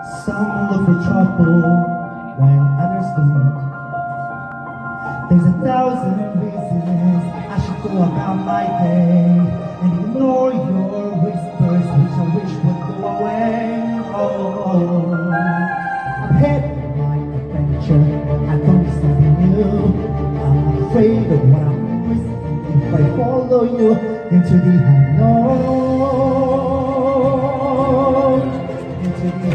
Some look for trouble when others don't. There's 1,000 reasons I should go about my day and ignore your whispers, which I wish would go away. Oh, I'm heading on my adventure. I'm going something new. I'm afraid of what I'm risking if I follow you into the unknown. Into the